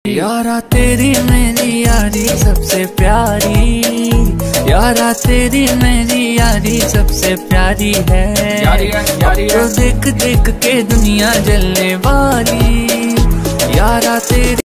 यारा तेरी मेरी यारी सबसे प्यारी, यारा तेरी मेरी यारी सबसे प्यारी है। तो देख देख के दुनिया जलने वाली, यारा तेरी